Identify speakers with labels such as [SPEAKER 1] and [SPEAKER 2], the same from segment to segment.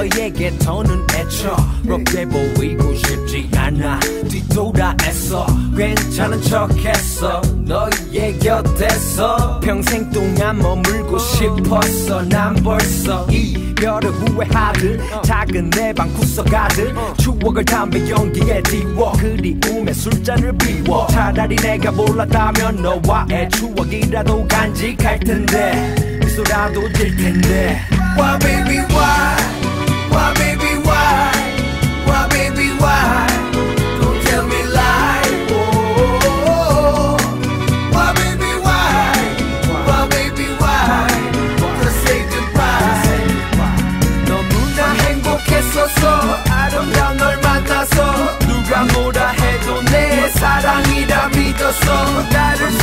[SPEAKER 1] 너에게 더는 애처롭게 보이고 싶지 않아. 뒤돌아 애써 괜찮은 척했어. 너의 곁에서 평생 동안 머물고 싶었어. 난 벌써 이별을 후회하듯 작은 내 방 구석가득 추억을 담배 연기에 디워. 그리움에 술잔을 비워. 차라리 내가 몰랐다면 너와의 추억이라도 간직할 텐데 미소라도 질 텐데. Why baby why? Why baby why? Why baby why? Don't tell me lie. Oh, why baby why? Why baby why? Just say goodbye. 너무나 행복했었어. 아름다운 널 만나서 누가 뭐라 해도 내 사랑이라 믿었어. 나를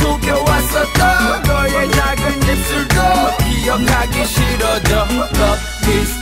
[SPEAKER 1] 속여왔었던 너의 작은 입술도 기억하기 싫어져. Love is